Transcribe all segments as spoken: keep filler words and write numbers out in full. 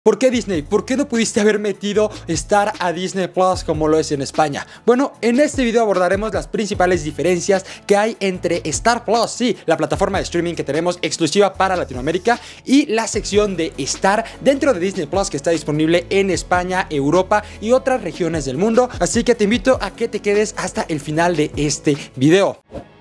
¿Por qué Disney? ¿Por qué no pudiste haber metido Star a Disney Plus como lo es en España? Bueno, en este video abordaremos las principales diferencias que hay entre Star Plus, sí, la plataforma de streaming que tenemos exclusiva para Latinoamérica, y la sección de Star dentro de Disney Plus que está disponible en España, Europa y otras regiones del mundo. Así que te invito a que te quedes hasta el final de este video.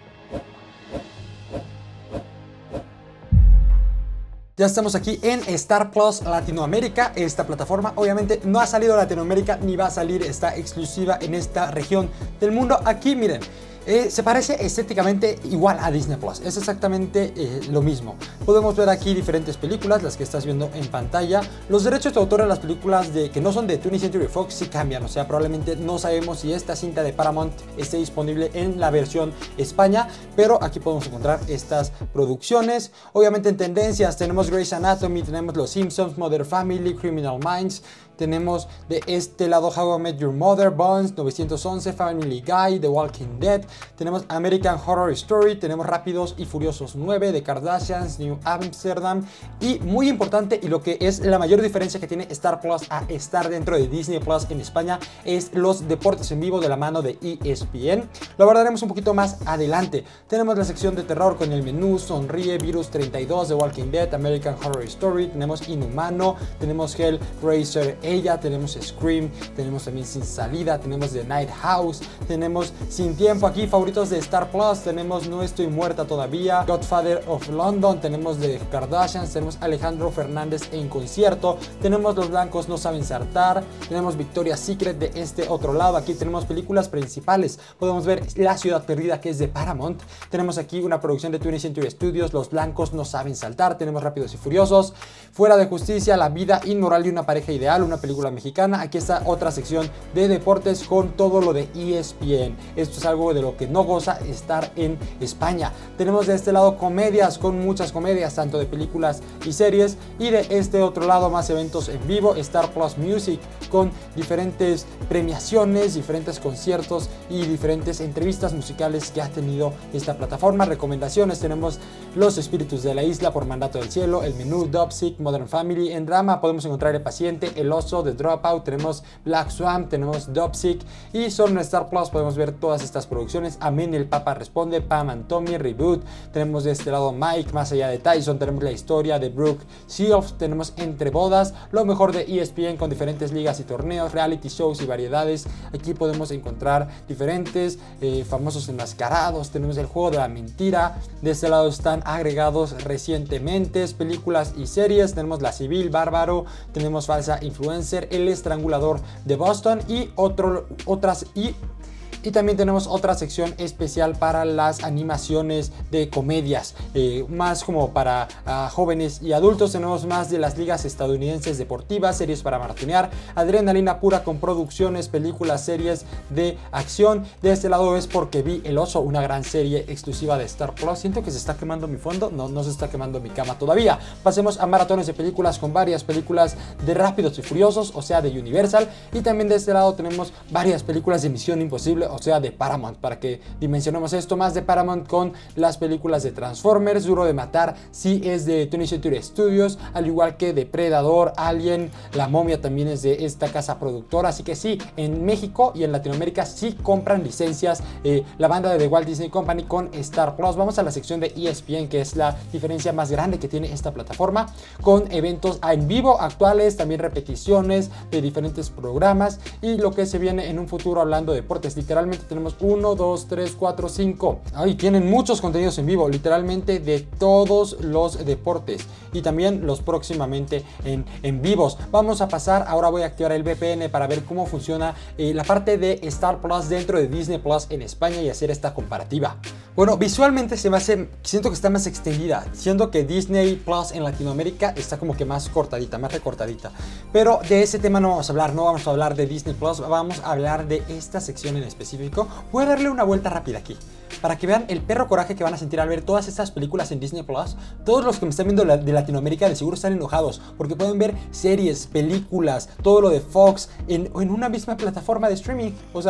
Ya estamos aquí en Star Plus Latinoamérica. Esta plataforma obviamente no ha salido a Latinoamérica ni va a salir, está exclusiva en esta región del mundo. Aquí miren, eh, se parece estéticamente igual a Disney Plus, es exactamente eh, lo mismo. Podemos ver aquí diferentes películas, las que estás viendo en pantalla. Los derechos de autor de las películas de, que no son de twentieth Century Fox sí cambian, o sea, probablemente no sabemos si esta cinta de Paramount esté disponible en la versión España, pero aquí podemos encontrar estas producciones. Obviamente en tendencias tenemos Grey's Anatomy, tenemos Los Simpsons, Modern Family, Criminal Minds. Tenemos de este lado How I Met Your Mother, Bones, novecientos once, Family Guy, The Walking Dead. Tenemos American Horror Story, tenemos Rápidos y Furiosos nueve, The Kardashians, New Amsterdam. Y muy importante, y lo que es la mayor diferencia que tiene Star Plus a estar dentro de Disney Plus en España, es los deportes en vivo de la mano de E S P N. Lo abordaremos un poquito más adelante. Tenemos la sección de terror con El Menú, Sonríe, Virus treinta y dos, The Walking Dead, American Horror Story. Tenemos Inhumano, tenemos Hellraiser, ella, tenemos Scream, tenemos también Sin Salida, tenemos The Night House, tenemos Sin Tiempo aquí, favoritos de Star Plus, tenemos No Estoy Muerta Todavía, Godfather of London, tenemos The Kardashians, tenemos Alejandro Fernández en concierto, tenemos Los Blancos No Saben Saltar, tenemos Victoria's Secret de este otro lado. Aquí tenemos películas principales, podemos ver La Ciudad Perdida, que es de Paramount, tenemos aquí una producción de twentieth Century Studios, Los Blancos No Saben Saltar, tenemos Rápidos y Furiosos, Fuera de Justicia, La Vida Inmoral de una Pareja Ideal, una película mexicana. Aquí está otra sección de deportes con todo lo de E S P N. Esto es algo de lo que no goza estar en España. Tenemos de este lado comedias, con muchas comedias, tanto de películas y series, y de este otro lado más eventos en vivo, Star Plus Music, con diferentes premiaciones, diferentes conciertos y diferentes entrevistas musicales que ha tenido esta plataforma. Recomendaciones, tenemos Los Espíritus de la Isla, Por Mandato del Cielo, El Menú, Dopsic, Modern Family. En drama podemos encontrar El Paciente, El Oso, The Dropout, tenemos Black Swan, tenemos Dopsic, y solo en Star Plus podemos ver todas estas producciones. Amén, El Papa Responde, Pam and Tommy, Reboot, tenemos de este lado Mike, Más Allá de Tyson, tenemos La Historia de Brooke Shields, tenemos Entre Bodas, lo mejor de E S P N con diferentes ligas y torneos, reality shows y variedades. Aquí podemos encontrar diferentes eh, famosos enmascarados, tenemos El Juego de la Mentira, de este lado están agregados recientemente películas y series, tenemos La Civil, Bárbaro, tenemos Falsa Influencer, El Estrangulador de Boston y otro, otras y Y también tenemos otra sección especial para las animaciones de comedias, eh, más como para uh, jóvenes y adultos. Tenemos más de las ligas estadounidenses deportivas, series para maratonear, adrenalina pura con producciones, películas, series de acción. De este lado es Porque Vi el Oso, una gran serie exclusiva de Star Plus. Siento que se está quemando mi fondo, no, no se está quemando mi cama todavía. Pasemos a maratones de películas con varias películas de Rápidos y Furiosos, o sea de Universal. Y también de este lado tenemos varias películas de Misión Imposible, o sea de Paramount, para que dimensionemos esto, más de Paramount con las películas de Transformers. Duro de Matar sí es de twentieth Century Studios, al igual que Depredador, Alien, La Momia también es de esta casa productora. Así que sí, en México y en Latinoamérica sí compran licencias eh, la banda de The Walt Disney Company con Star Plus. Vamos a la sección de E S P N, que es la diferencia más grande que tiene esta plataforma, con eventos en vivo actuales, también repeticiones de diferentes programas y lo que se viene en un futuro hablando de deportes. Literalmente tenemos uno, dos, tres, cuatro, cinco. Ay, tienen muchos contenidos en vivo, literalmente de todos los deportes, y también los próximamente en, en vivos. Vamos a pasar, ahora voy a activar el V P N para ver cómo funciona eh, la parte de Star Plus dentro de Disney Plus en España y hacer esta comparativa. Bueno, visualmente se me hace, siento que está más extendida, siendo que Disney Plus en Latinoamérica está como que más cortadita, más recortadita. Pero de ese tema no vamos a hablar, no vamos a hablar de Disney Plus, vamos a hablar de esta sección en específico. Voy a darle una vuelta rápida aquí, para que vean el perro coraje que van a sentir al ver todas estas películas en Disney Plus. Todos los que me están viendo de Latinoamérica de seguro están enojados, porque pueden ver series, películas, todo lo de Fox en, en una misma plataforma de streaming. O sea,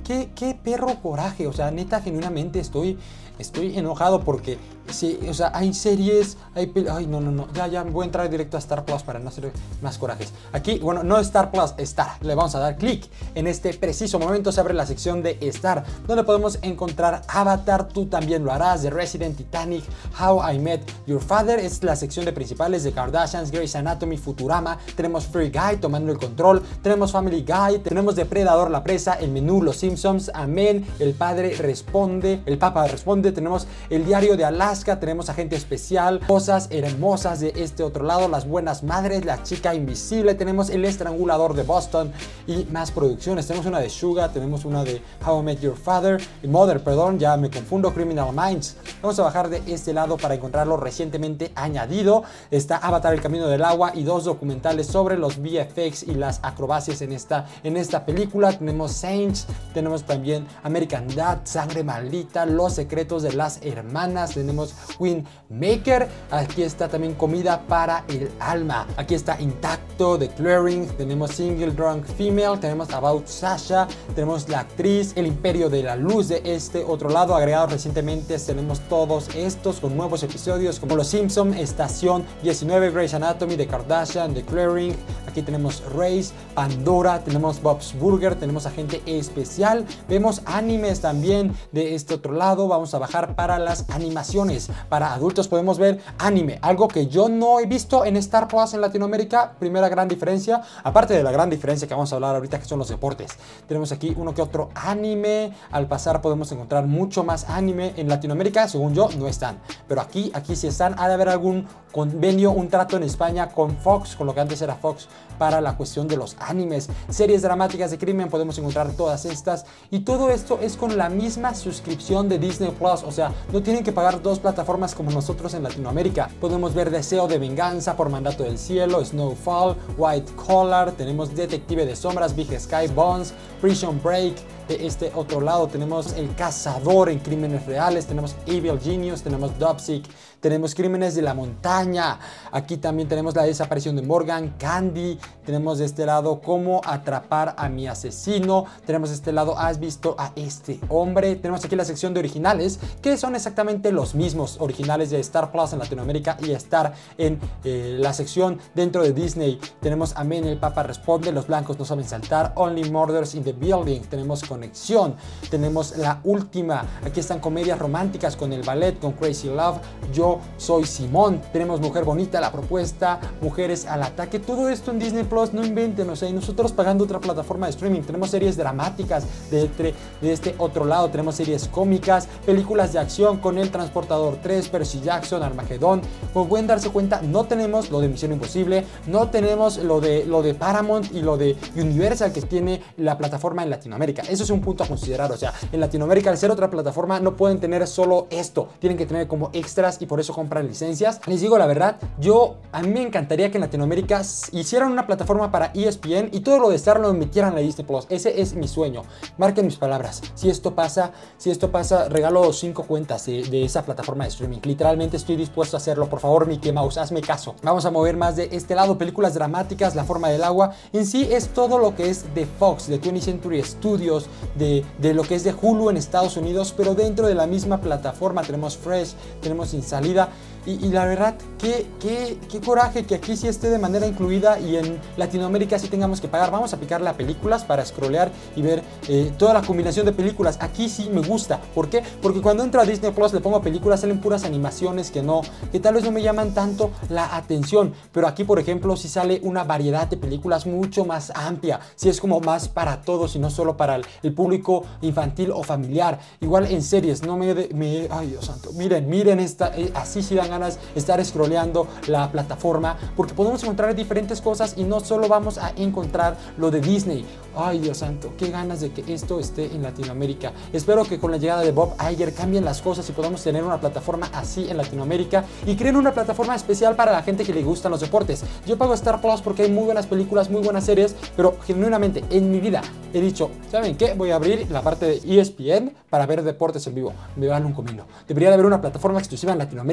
qué, qué perro coraje. O sea, neta, genuinamente estoy, estoy enojado porque sí, o sea, hay series, hay ay, no, no, no, ya, ya voy a entrar directo a Star Plus para no hacer más corajes. Aquí, bueno, no Star Plus, Star. Le vamos a dar clic. En este preciso momento se abre la sección de Star, donde podemos encontrar Avatar, Tú también lo harás, The Resident, Titanic, How I Met Your Father. Es la sección de principales de Kardashians, Grey's Anatomy, Futurama. Tenemos Free Guy, Tomando el Control. Tenemos Family Guy. Tenemos Depredador, La Presa, El Menú, Los Simpsons, Amén, El Padre Responde, El Papa Responde. Tenemos El Diario de Alaska. Tenemos Agente Especial, Cosas Hermosas de este otro lado, Las Buenas Madres, La Chica Invisible. Tenemos El Estrangulador de Boston y más producciones. Tenemos una de Suga, tenemos una de How I Met Your Father, Mother, perdón, ya me confundo, Criminal Minds. Vamos a bajar de este lado para encontrarlo recientemente añadido. Está Avatar, El Camino del Agua y dos documentales sobre los V F X y las acrobacias en esta, en esta película. Tenemos Saints, tenemos también American Dad, Sangre Maldita, Los Secretos de las Hermanas, tenemos Windmaker. Aquí está también Comida para el Alma. Aquí está Intacto, The Clearing, tenemos Single Drunk Female, tenemos About Sasha, tenemos La Actriz, El Imperio de la Luz de este otro lado. Agregados recientemente tenemos todos estos con nuevos episodios como Los Simpson, Estación diecinueve, Grey's Anatomy, The Kardashian, The Clearing. Aquí tenemos Race, Pandora, tenemos Bob's Burger, tenemos Agente Especial. Vemos animes también de este otro lado. Vamos a bajar para las animaciones. Para adultos podemos ver anime, algo que yo no he visto en Star Plus en Latinoamérica. Primera gran diferencia, aparte de la gran diferencia que vamos a hablar ahorita, que son los deportes. Tenemos aquí uno que otro anime. Al pasar podemos encontrar mucho más anime. En Latinoamérica, según yo, no están, pero aquí, aquí sí están. Ha de haber algún convenio, un trato en España con Fox, con lo que antes era Fox, para la cuestión de los animes. Series dramáticas de crimen, podemos encontrar todas estas, y todo esto es con la misma suscripción de Disney Plus. O sea, no tienen que pagar dos plataformas como nosotros en Latinoamérica. Podemos ver Deseo de Venganza, Por Mandato del Cielo, Snowfall, White Collar, tenemos Detective de Sombras, Big Sky, Bones, Prison Break. De este otro lado tenemos El Cazador en Crímenes Reales, tenemos Evil Genius, tenemos Dopsic, tenemos Crímenes de la Montaña. Aquí también tenemos La Desaparición de Morgan, Candy. Tenemos de este lado Cómo Atrapar a mi Asesino. Tenemos de este lado Has visto a este hombre. Tenemos aquí la sección de originales, que son exactamente los mismos originales de Star Plus en Latinoamérica y Star en eh, la sección dentro de Disney. Tenemos Amén, El Papa Responde, Los Blancos No Saben Saltar, Only Murders in the Building. Tenemos Conexión, tenemos La Última. Aquí están comedias románticas con El Ballet, con Crazy Love, Yo Soy Simón. Tenemos Mujer Bonita, La Propuesta, Mujeres al Ataque. Todo esto en Disney Plus, no inventen. O sea, y nosotros pagando otra plataforma de streaming. Tenemos series dramáticas de, de este otro lado. Tenemos series cómicas, películas de acción con El Transportador tres, Percy Jackson, Armagedón. Como pueden darse cuenta, no tenemos lo de Misión Imposible, no tenemos lo de, lo de Paramount y lo de Universal que tiene la plataforma en Latinoamérica. Eso es un punto a considerar. O sea, en Latinoamérica, al ser otra plataforma, no pueden tener solo esto, tienen que tener como extras y por eso compran licencias. Les digo la verdad, yo a mí me encantaría que en Latinoamérica hicieran una plataforma para E S P N y todo lo de Star lo metieran a Disney Plus. Ese es mi sueño. Marquen mis palabras. Si esto pasa, si esto pasa, regalo cinco cuentas de, de esa plataforma de streaming. Literalmente estoy dispuesto a hacerlo. Por favor, Mickey Mouse, hazme caso. Vamos a mover más de este lado. Películas dramáticas, La Forma del Agua. En sí es todo lo que es de Fox, de twentieth Century Studios, de, de lo que es de Hulu en Estados Unidos, pero dentro de la misma plataforma. Tenemos Fresh, tenemos Sin Salida. Y, y la verdad, qué, qué, qué coraje que aquí sí esté de manera incluida y en Latinoamérica sí tengamos que pagar. Vamos a picarle a películas para scrollear y ver eh, toda la combinación de películas. Aquí sí me gusta. ¿Por qué? Porque cuando entro a Disney Plus le pongo películas, salen puras animaciones que no, que tal vez no me llaman tanto la atención. Pero aquí, por ejemplo, sí sale una variedad de películas mucho más amplia. Sí es como más para todos y no solo para el, el público infantil o familiar. Igual en series, no me... me ay, Dios santo. Miren, miren esta... Eh, así sí dan ganas de estar scrolleando la plataforma, porque podemos encontrar diferentes cosas y no solo vamos a encontrar lo de Disney. Ay, Dios santo, qué ganas de que esto esté en Latinoamérica. Espero que con la llegada de Bob Iger cambien las cosas y podamos tener una plataforma así en Latinoamérica y creen una plataforma especial para la gente que le gustan los deportes. Yo pago Star Plus porque hay muy buenas películas, muy buenas series, pero genuinamente en mi vida he dicho, ¿saben qué? Voy a abrir la parte de E S P N para ver deportes en vivo. Me van un comino. Debería de haber una plataforma exclusiva en Latinoamérica para deportes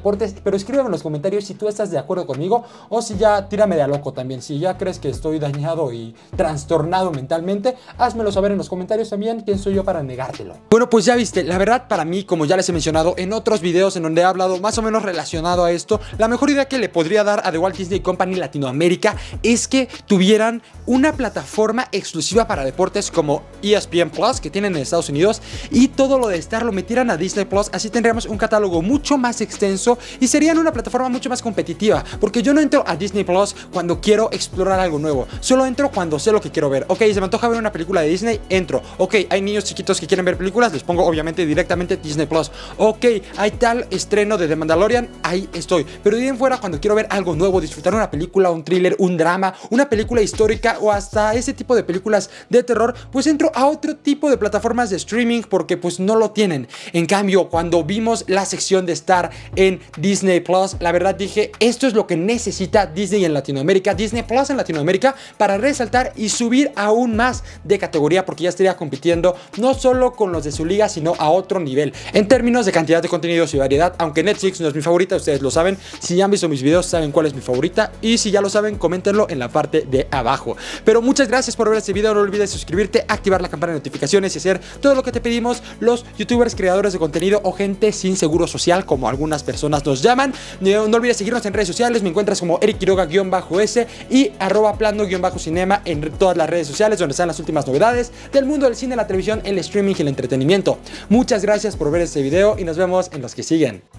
deportes, pero escríbeme en los comentarios si tú estás de acuerdo conmigo o si ya tírame de a loco también. Si ya crees que estoy dañado y trastornado mentalmente, házmelo saber en los comentarios también. ¿Quién soy yo para negártelo? Bueno, pues ya viste, la verdad para mí, como ya les he mencionado en otros videos en donde he hablado más o menos relacionado a esto, la mejor idea que le podría dar a The Walt Disney Company Latinoamérica es que tuvieran una plataforma exclusiva para deportes como E S P N Plus que tienen en Estados Unidos, y todo lo de Star lo metieran a Disney Plus. Así tendríamos un catálogo mucho más extenso y serían una plataforma mucho más competitiva, porque yo no entro a Disney Plus cuando quiero explorar algo nuevo, solo entro cuando sé lo que quiero ver. Ok, se me antoja ver una película de Disney, entro. Ok, hay niños chiquitos que quieren ver películas, les pongo obviamente directamente Disney Plus. Ok, hay tal estreno de The Mandalorian, ahí estoy. Pero de ahí en fuera, cuando quiero ver algo nuevo, disfrutar una película, un thriller, un drama, una película histórica o hasta ese tipo de películas de terror, pues entro a otro tipo de plataformas de streaming porque pues no lo tienen. En cambio, cuando vimos la sección de Star en Disney Plus, la verdad dije, esto es lo que necesita Disney en Latinoamérica, Disney Plus en Latinoamérica, para resaltar y subir aún más de categoría, porque ya estaría compitiendo no solo con los de su liga, sino a otro nivel en términos de cantidad de contenidos y variedad. Aunque Netflix no es mi favorita, ustedes lo saben. Si ya han visto mis videos, saben cuál es mi favorita, y si ya lo saben, coméntenlo en la parte de abajo. Pero muchas gracias por ver este video. No olvides suscribirte, activar la campana de notificaciones y hacer todo lo que te pedimos los youtubers, creadores de contenido o gente sin seguro social, como algunas personas nos llaman. No, no olvides seguirnos en redes sociales. Me encuentras como Eric Quiroga-S y arroba plano-cinema en todas las redes sociales, donde están las últimas novedades del mundo del cine, la televisión, el streaming y el entretenimiento. Muchas gracias por ver este video y nos vemos en los que siguen.